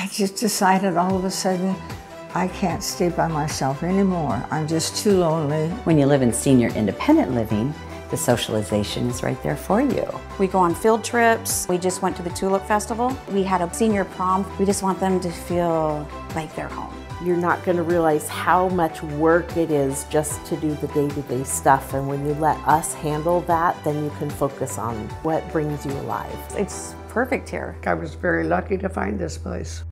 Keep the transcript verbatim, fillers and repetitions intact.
I just decided all of a sudden, I can't stay by myself anymore. I'm just too lonely. When you live in senior independent living, the socialization is right there for you. We go on field trips. We just went to the Tulip Festival. We had a senior prom. We just want them to feel like they're home. You're not going to realize how much work it is just to do the day-to-day stuff, and when you let us handle that, then you can focus on what brings you alive. It's perfect here. I was very lucky to find this place.